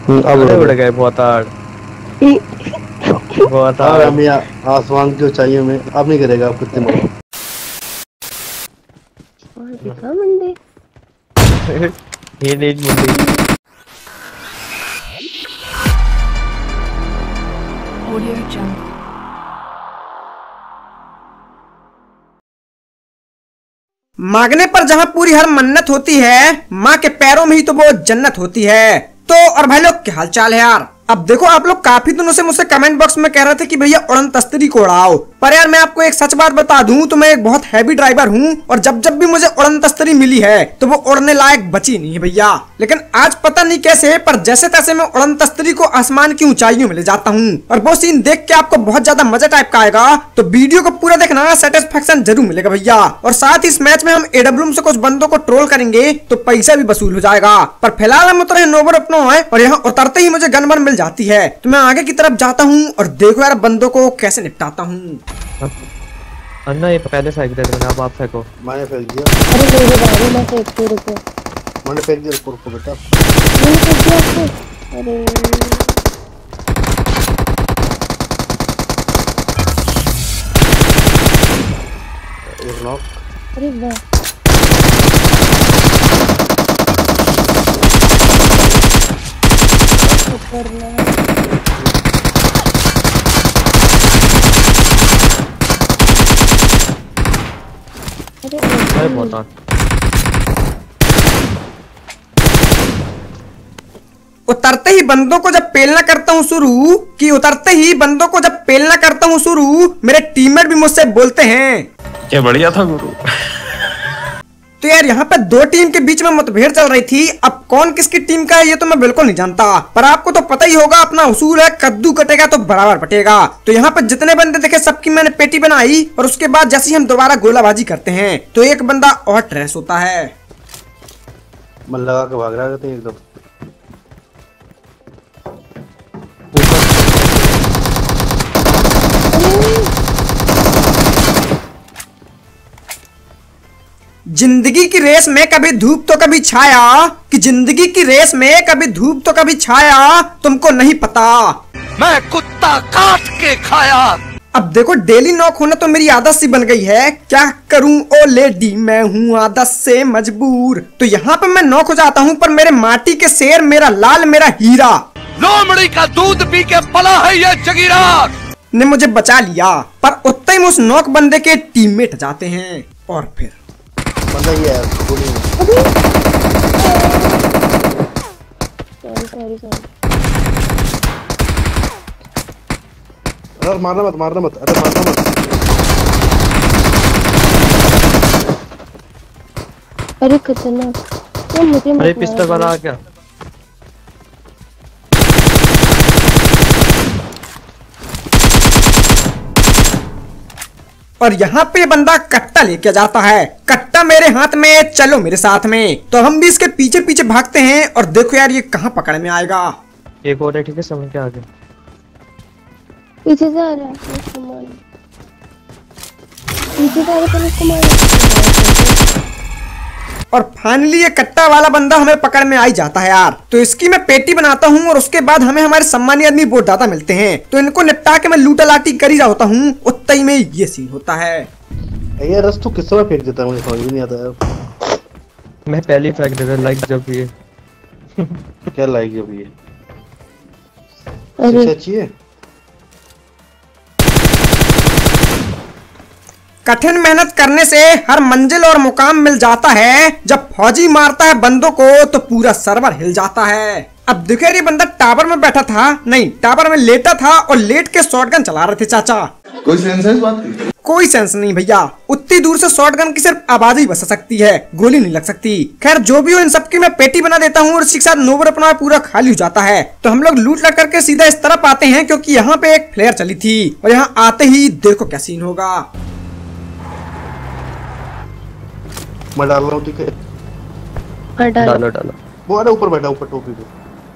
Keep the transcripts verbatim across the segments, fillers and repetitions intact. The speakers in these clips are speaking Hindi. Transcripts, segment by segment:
अब उड़ गए बहुत आड़ बहुत आड़। हम यहाँ आसमान की ऊंचाइयों में अब नहीं करेगा आप कितने मारो। और दिखा मुंडे ये नहीं मुंडे। Audio Jungle. मांगने पर जहां पूरी हर मन्नत होती है, माँ के पैरों में ही तो वो जन्नत होती है। तो और भाई लोग क्या हाल चाल है यार। अब देखो आप लोग काफी दिनों से मुझसे कमेंट बॉक्स में कह रहे थे कि भैया उड़न तस्तरी को उड़ाओ, पर यार मैं आपको एक सच बात बता दूं तो मैं एक बहुत हैवी ड्राइवर हूं और जब जब भी मुझे उड़न तस्तरी मिली है तो वो उड़ने लायक बची नहीं है भैया। लेकिन आज पता नहीं कैसे पर जैसे तैसे मैं उड़न तस्तरी को आसमान की ऊंचाइयों में ले जाता हूँ और वो सीन देख के आपको बहुत ज्यादा मजा टाइप का आएगा। तो वीडियो को पूरा देखना, सेटिस्फेक्शन जरूर मिलेगा भैया। और साथ ही इस मैच में हम एडब्ल्यूएम से कुछ बंदों को ट्रोल करेंगे तो पैसा भी वसूल हो जाएगा। पर फिलहाल हम उतरे नोबर अपनो है और यहाँ उतरते ही मुझे गन वन मिल जाती है तो मैं आगे की तरफ जाता हूँ और देखो यार बंदों को कैसे निपटाता हूँ। अन्ना ये पहले फेंक दे मैंने, अब आप फेंको। मैंने फेंक दिया। अरे मेरे बारे में फेंक के रुको। मैंने फेंक दिया ऊपर को बेटा। मैंने फेंक दिया आपको। अरे एक नॉक। अरे वाह करना अरे बहुत आड़। उतरते ही बंदों को जब पेलना करता हूँ शुरू कि उतरते ही बंदों को जब पेलना करता हूँ शुरू मेरे टीममेट भी मुझसे बोलते हैं क्या बढ़िया था गुरु। तो यार यहाँ पे दो टीम के बीच में मुठभेड़ चल रही थी। अब कौन किसकी टीम का है ये तो मैं बिल्कुल नहीं जानता, पर आपको तो पता ही होगा अपना उसूल है कद्दू कटेगा तो बराबर बटेगा। तो यहाँ पे जितने बंदे देखे सबकी मैंने पेटी बनाई और उसके बाद जैसे ही हम दोबारा गोलाबाजी करते हैं तो एक बंदा और ट्रेस होता है। मन लगा के भाग रहा था एकदम। जिंदगी की रेस में कभी धूप तो कभी छाया, कि जिंदगी की रेस में कभी धूप तो कभी छाया, तुमको नहीं पता मैं कुत्ता काट के खाया। अब देखो डेली नॉक होना तो मेरी आदत सी बन गई है, क्या करूं ओ लेडी मैं हूं आदत से मजबूर। तो यहाँ पे मैं नॉक हो जाता हूँ पर मेरे माटी के शेर, मेरा लाल मेरा हीरा लोमड़ी का दूध पी के पला है ये जगीरा ने मुझे बचा लिया। पर उतने ही उस नॉक बंदे के टीममेट जाते हैं और फिर बंदा ये है गोली में। Sorry sorry sorry. अरे मारना मत मारना मत अरे मारना मत। अरे खतरनाक तो मुझे अरे पिस्टल वाला आ गया। और यहाँ पे बंदा कट्टा लेके जाता है, कट्टा मेरे हाथ में चलो मेरे साथ में। तो हम भी इसके पीछे पीछे भागते हैं और देखो यार ये कहाँ पकड़ में आएगा। एक और है ठीक है समझ के आगे पीछे से आ रहा है उसको मार। पीछे से आ रहा है उसको मार। और फाइनली ये कट्टा वाला बंदा हमें पकड़ में आ ही जाता है यार। तो इसकी मैं पेटी बनाता हूँ और उसके बाद हमें हमारे सम्मानीय आदमी बहुत ज्यादा मिलते हैं। तो इनको निपटा के मैं लूटा लाटी कर ही रहा होता हूँ उतना ही में ये सीन होता है। ये रस तू किस समय फेंक देता है मुझे समझ भी नहीं आता यार। मैं पहले फेंक देता लाइक जब ये क्या लाइक जब ये अरे अच्छी है। कठिन मेहनत करने से हर मंजिल और मुकाम मिल जाता है, जब फौजी मारता है बंदों को तो पूरा सर्वर हिल जाता है। अब देखो ये बंदा टावर में बैठा था, नहीं टावर में लेटा था और लेट के शॉटगन चला रहे थे चाचा। कोई सेंस है इस बात की? कोई सेंस नहीं भैया, उतनी दूर से शॉटगन की सिर्फ आवाज ही बस सकती है, गोली नहीं लग सकती। खैर जो भी हो इन सबकी मैं पेटी बना देता हूँ और इसी के साथ नोबर अपना पूरा खाली हो जाता है। तो हम लोग लूट लट करके सीधा इस तरफ आते हैं क्योंकि यहाँ पे एक फ्लेयर चली थी और यहाँ आते ही देखो क्या सीन होगा। मैं डाल रहा हूँ ठीक है। डालो डालो। वो अरे ऊपर बैठा ऊपर टोपी पे।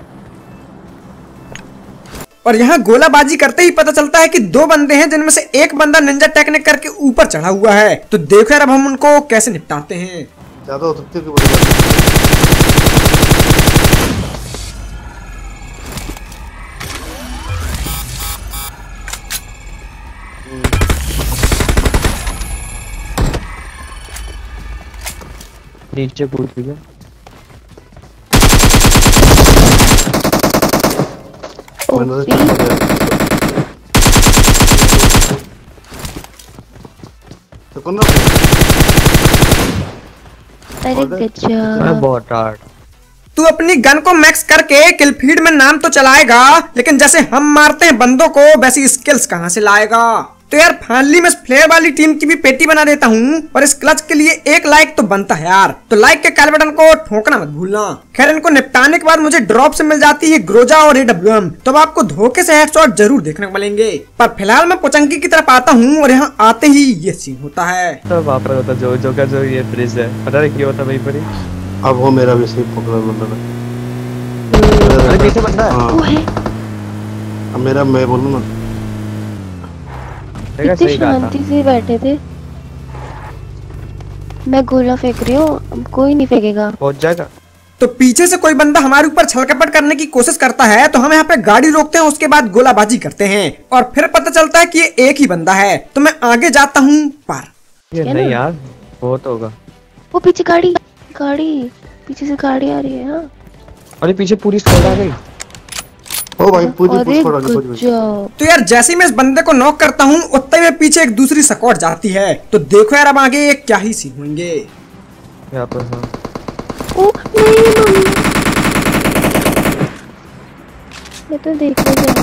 और यहाँ गोलाबाजी करते ही पता चलता है कि दो बंदे हैं जिनमें से एक बंदा निंजा टेक्निक करके ऊपर चढ़ा हुआ है। तो देखो यार अब हम उनको कैसे निपटाते हैं। ज्यादा हो सकती है कि बड़ी बात नीचे कूद गया। मैंने तो चल गया। तो कौन ना अरे गजब। मैं बहुत हार्ड। तू अपनी गन को मैक्स करके किल फीड में नाम तो चलाएगा, लेकिन जैसे हम मारते हैं बंदों को वैसी स्किल्स कहां से लाएगा। तो यार फाइनली मैं फ्लेयर वाली टीम की भी पेटी बना देता हूँ, और इस क्लच के लिए एक लाइक तो बनता है यार। तो लाइक के काले बटन को ठोकना मत भूलना। खैर इनको निपटाने के बाद मुझे ड्रॉप से मिल जाती है ग्रोजा और एडब्ल्यूएम, तो अब आपको धोखे से हेडशॉट जरूर देखने को मिलेंगे। पर फिलहाल मैं पोचंकी की तरफ आता हूँ, और यहाँ आते ही ये सीन होता है। तो वहाँ पर होता जो जो का जो ये ब्रिज है, पता है क्या होता वहीं पर ही। अब वो मेरा भी सही पकड़ा बंदा है। अरे पीछे बंदा है। वो है अब मेरा मैं बोलूँ ना, देखा कितनी सही कहा था। शांति से बैठे थे। मैं गोला फेंक रही हूँ, अब कोई नहीं फेंकेगा। पहुंच जाएगा। तो पीछे से कोई बंदा हमारे ऊपर छलकपट करने की कोशिश करता है, तो हम यहाँ पे गाड़ी रोकते हैं, उसके बाद गोलाबाजी करते हैं, और फिर पता चलता है कि ये एक ही बंदा है। तो मैं आगे जाता हूँ पर ये क्या नहीं ना? यार, बहुत होगा। वो पीछे गाड़ी गाड़ी पीछे से गाड़ी आ रही है। हाँ अरे पीछे पूरी स्क्वाड आ गई। ओ भाई पूरी अरे पूरी छोड़ा नहीं कुछ। गजब। तो यार जैसे ही मैं इस बंदे को नॉक करता हूँ, उतने में पीछे एक दूसरी स्क्वाड जाती है। तो देखो यार अब आगे क्या ही सीन होंगे। यहाँ पर हाँ। ओ नहीं मम्मी, मैं तो देखने जाऊँ।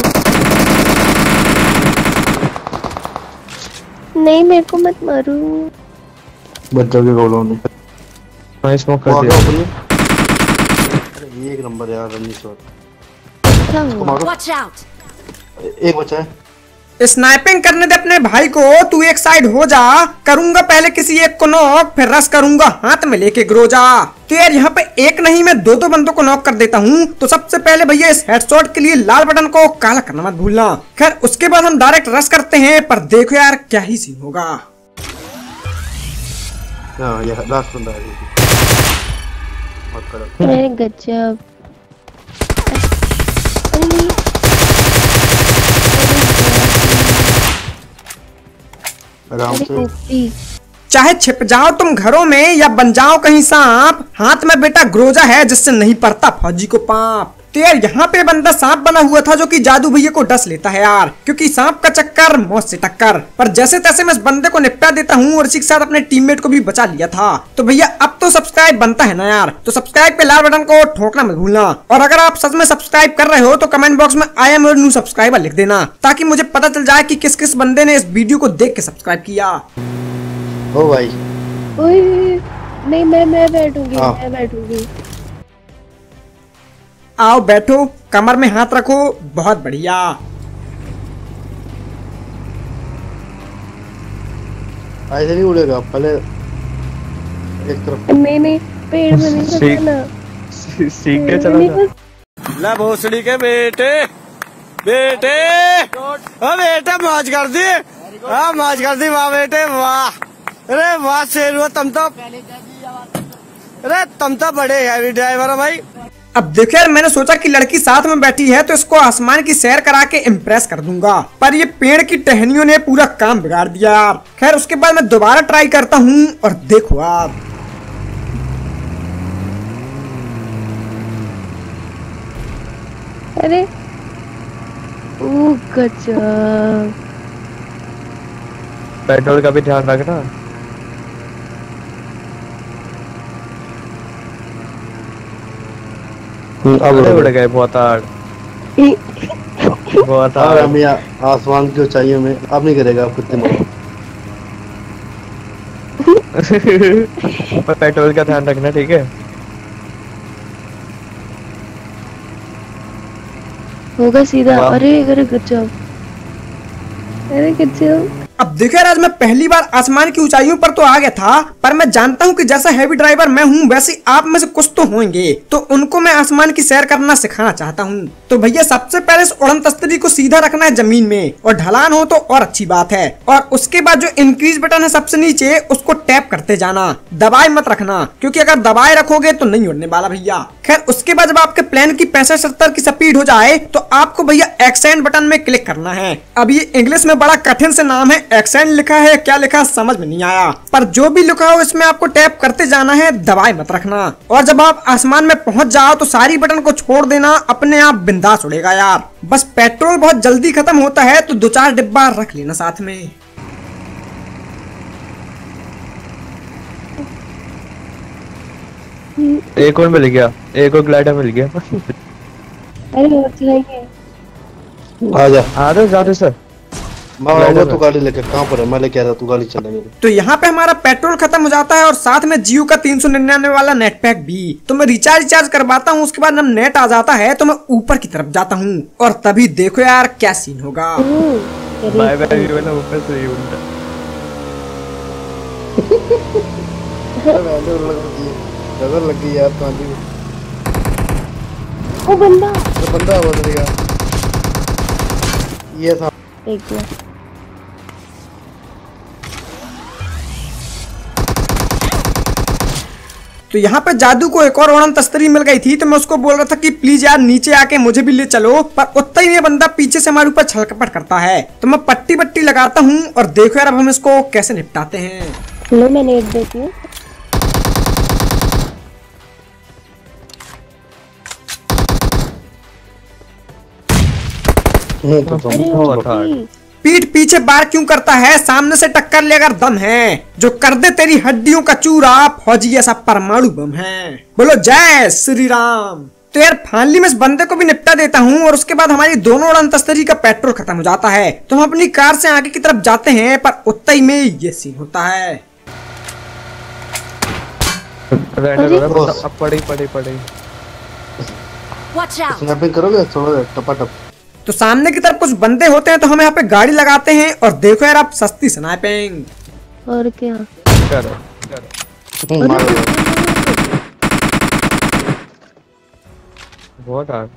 नहीं मेरे को मत मारो। बच्चों के गोलों ने हाँ स्मोक वो कर आगे दिया। अपनी। अरे ये एक नंबर यार रन्नी शॉट। क्या इसको हुआ? मारो। Watch out! एक बचा है। स्नाइपिंग करने दे अपने भाई को, तू एक साइड हो जा। करूंगा पहले किसी एक को नॉक, फिर रश करूंगा हाथ में लेके ग्रोजा। तो यार यहाँ पे एक नहीं मैं दो दो बंदों को नॉक कर देता हूँ। तो सबसे पहले भैया इस हेडशॉट के लिए लाल बटन को काला करना मत भूलना। खैर उसके बाद हम डायरेक्ट रश करते हैं, पर देखो यार क्या ही सीन होगा। हाँ ये लास्ट बंदा है। मत करो। अरे गजब। अरे नहीं। आराम अरे से। ओपी। चाहे छिप जाओ तुम घरों में या बन जाओ कहीं सांप, हाथ में बेटा ग्रोजा है जिससे नहीं पड़ता फौजी को पाप। तो यार यहाँ पे बंदा सांप बना हुआ था, जो कि जादू भैया को डस लेता है यार, क्योंकि सांप का चक्कर मौत से टक्कर। पर जैसे तैसे मैं इस बंदे को निपटा देता हूँ, और इसी के साथ अपने टीममेट को भी बचा लिया था। तो भैया अब तो सब्सक्राइब बनता है ना यार, तो सब्सक्राइब पे लाल बटन को ठोकना मत भूलना। और अगर आप सच में सब्सक्राइब कर रहे हो तो कमेंट बॉक्स में I am your new subscriber लिख देना, ताकि मुझे पता चल जाए कि किस किस बंदे ने इस वीडियो को देख के सब्सक्राइब किया। ओ भाई ओए नहीं मैं मैं बैठूंगी हाँ। मैं बैठूंगी। आओ बैठो, कमर में हाथ रखो, बहुत बढ़िया। ऐसे नहीं उड़ेगा, पहले एक तरफ। नहीं नहीं पेड़ में नहीं सीख- फंसाना। सीख के पेड़ में चला नहीं जा। फंस- ला भोसड़ी के बेटे बेटे हाँ बेटे मौज कर दी। हाँ मौज कर दी वाह बेटे वाह। अरे वाह शेर हुआ तुम तो। अरे तुम तो बड़े हैवी ड्राइवर हो भाई। अब देखो यार मैंने सोचा कि लड़की साथ में बैठी है तो इसको आसमान की सैर करा के इम्प्रेस कर दूंगा, पर ये पेड़ की टहनियों ने पूरा काम बिगाड़ दिया यार। खैर उसके बाद मैं दोबारा ट्राई करता हूँ, और देखो आप अरे ओ गजब। पेट्रोल का भी ध्यान रखना। अब अरे उड़ गए बहुत हार्ड, बहुत और हार्ड। हम यहाँ आसमान की ऊंचाइयों में अब नहीं करेगा आप कितने मारो। पर पेट्रोल का ध्यान रखना ठीक है। होगा सीधा। वाह। अरे अरे गजब। अरे गजब। अब देखो यार आज मैं पहली बार आसमान की ऊंचाइयों पर तो आ गया था, पर मैं जानता हूँ कि जैसा हैवी ड्राइवर मैं हूँ वैसे आप में से कुछ तो होंगे, तो उनको मैं आसमान की सैर करना सिखाना चाहता हूँ। तो भैया सबसे पहले इस उड़न तस्तरी को सीधा रखना है जमीन में, और ढलान हो तो और अच्छी बात है। और उसके बाद जो इंक्रीज बटन है सबसे नीचे, उसको टैप करते जाना, दबाए मत रखना, क्योंकि अगर दबाए रखोगे तो नहीं उड़ने वाला भैया। खैर उसके बाद जब आपके प्लेन की पैंसठ सत्तर की स्पीड हो जाए तो आपको भैया एक्सेंट बटन में क्लिक करना है। अब ये इंग्लिश में बड़ा कठिन से नाम है एक्सेंट लिखा है, क्या लिखा समझ में नहीं आया, पर जो भी लिखा हो इसमें आपको टैप करते जाना है, दबाए मत रखना। और जब आप आसमान में पहुंच जाओ तो सारी बटन को छोड़ देना, अपने आप बिंदास उड़ेगा यार। बस पेट्रोल बहुत जल्दी खत्म होता है तो दो चार डिब्बा रख लेना साथ में। एक और मिल गया, एक और ग्लाइडर मिल गया। अरे और चलाइए। आ जा। आ रहे जा रहे सर। मैं आऊंगा तो गाड़ी लेके। कहाँ पर है? मैं लेके आ रहा, तू गाड़ी चलाएंगे। तो यहाँ पे हमारा पेट्रोल खत्म हो जाता है और साथ में जियो का तीन सौ निन्यानवे वाला नेट पैक भी। तो मैं रिचार्ज रिचार्ज करवाता हूँ, उसके बाद जब नेट आ जाता है तो मैं ऊपर की तरफ जाता हूँ और तभी देखो यार क्या सीन होगा। बाय बाय ये वाला ऊपर से ये उल्टा। नजर लग गई यार तो आंधी। वो बंदा तो बंदा बदल गया। ये था एक गया। तो यहाँ पे जादू को एक और उड़न तस्तरी मिल गई थी, तो मैं उसको बोल रहा था कि प्लीज यार नीचे आके मुझे भी ले चलो, पर उतना ही ये बंदा पीछे से हमारे ऊपर छलकपट करता है। तो मैं पट्टी पट्टी लगाता हूँ और देखो यार अब हम इसको कैसे निपटाते हैं। लो मैं नेट देती हूँ। अरे हुआ था। पीठ पीछे बार क्यों करता है, सामने से टक्कर ले अगर दम है, जो कर दे तेरी हड्डियों का चूरा, फौजी ऐसा परमाणु बम है। बोलो जय श्री राम। तो यार फाइनली मैं इस बंदे को भी निपटा देता हूँ और उसके बाद हमारी दोनों उड़ान तस्तरी का पेट्रोल खत्म हो जाता है। तो हम अपनी कार से आगे की तरफ जाते हैं, पर उतना ही में ये सीन होता है। अब पड़ी पड़ी पड़ी। Watch out! स्नैपिंग करोगे थोड़ा टपाटप। तो सामने की तरफ कुछ बंदे होते हैं तो हम यहाँ पे गाड़ी लगाते हैं और देखो यार आप सस्ती स्नाइपिंग। और क्या करो करो। हम्म, मारो यार। बहुत आग।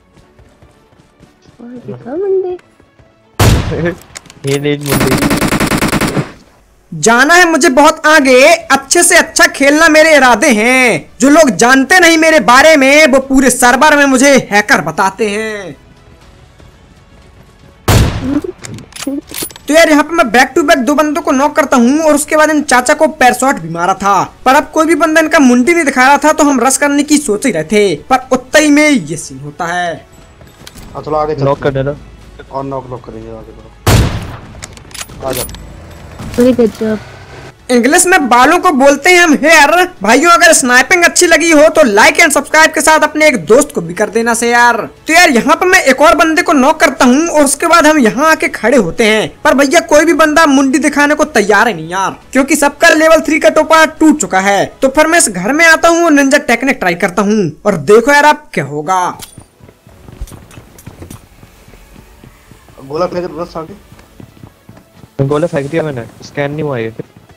और दिखा बंदे। ये नीड मुंडी। जाना है मुझे बहुत आगे, अच्छे से अच्छा खेलना मेरे इरादे हैं। जो लोग जानते नहीं मेरे बारे में वो पूरे सर्वर में मुझे हैकर बताते हैं। तो यार यहाँ पे मैं बैक टू बैक दो बंदों को नॉक करता हूँ और उसके बाद इन चाचा को पैर शॉट भी मारा था, पर अब कोई भी बंदा इनका मुंडी नहीं दिखा रहा था तो हम रश करने की सोच ही रहे थे, पर उतना ही में ये सीन होता है। हाँ, चलो आगे नॉक कर देना और नॉक नॉक करेंगे आगे। चलो आ जा। अरे गजब। इंग्लिश में बालों को बोलते हैं हम हेयर। भाइयों अगर स्नाइपिंग अच्छी लगी हो तो लाइक एंड सब्सक्राइब के साथ अपने एक दोस्त को भी कर देना से यार। तो यार यहाँ पे मैं एक और बंदे को नॉक करता हूँ और उसके बाद हम यहाँ आके खड़े होते हैं, पर भैया कोई भी बंदा मुंडी दिखाने को तैयार है नहीं यार, क्योंकि सबका लेवल थ्री का टोपा टूट चुका है। तो फिर मैं इस घर में आता हूँ, निंजा टेक्निक ट्राई करता हूँ और देखो यार अब क्या होगा। गोला फेंक दो बस आगे। गोला फेंक दिया मैंने, स्कैन नहीं हुआ ये।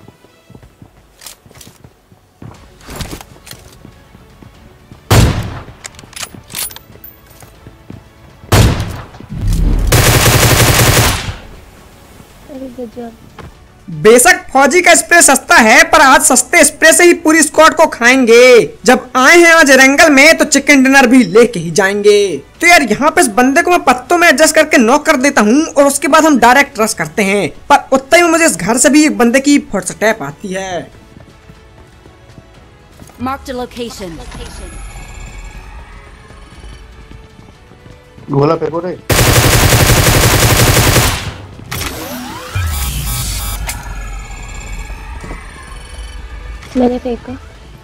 अरे गजब। बेशक फौजी का स्प्रे सस्ता है, पर आज सस्ते स्प्रे से ही पूरी स्क्वाड को खाएंगे। जब आए हैं आज रंगल में तो चिकन डिनर भी लेके ही जाएंगे। तो यार यहाँ पे इस बंदे को मैं पत्तों में एडजस्ट करके नॉक कर देता हूँ और उसके बाद हम डायरेक्ट रश करते हैं, पर उतना ही मुझे इस घर से भी एक बंदे की फुटस्टेप आती है। Marked a location. गोला फेंको रे। मैंने फेंका।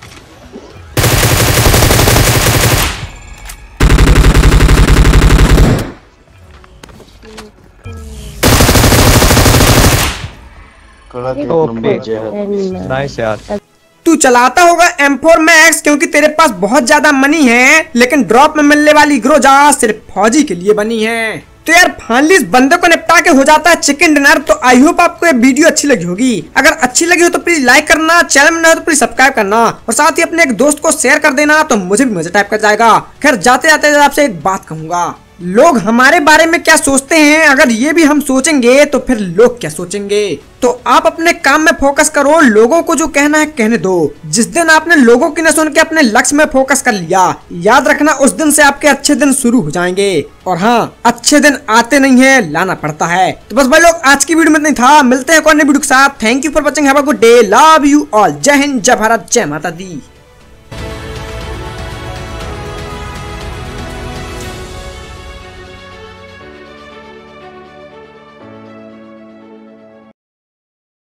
कड़ा के ओके। नंबर जय। नाइस यार। तू चलाता होगा एम फोर मैक्स क्योंकि तेरे पास बहुत ज्यादा मनी है, लेकिन ड्रॉप में मिलने वाली ग्रोजा सिर्फ फौजी के लिए बनी है। तो यार फाइनली इस बंदे को निपटा के हो जाता है चिकन डिनर। तो आई होप आपको ये वीडियो अच्छी लगी होगी। अगर अच्छी लगी हो तो प्लीज लाइक करना, चैनल में नया हो तो प्लीज सब्सक्राइब करना और साथ ही अपने एक दोस्त को शेयर कर देना, तो मुझे भी मजा टाइप कर जाएगा। खैर जाते जाते आपसे एक बात कहूंगा, लोग हमारे बारे में क्या सोचते हैं, अगर ये भी हम सोचेंगे तो फिर लोग क्या सोचेंगे। तो आप अपने काम में फोकस करो, लोगों को जो कहना है कहने दो। जिस दिन आपने लोगों की न सुन के अपने लक्ष्य में फोकस कर लिया, याद रखना उस दिन से आपके अच्छे दिन शुरू हो जाएंगे। और हाँ, अच्छे दिन आते नहीं है, लाना पड़ता है। तो बस भाई लोग, आज की वीडियो में इतना था। मिलते हैं एक और नई वीडियो के साथ। Thank you for watching, have a good day, love you all. जय हिंद, जय भारत, जय माता दी।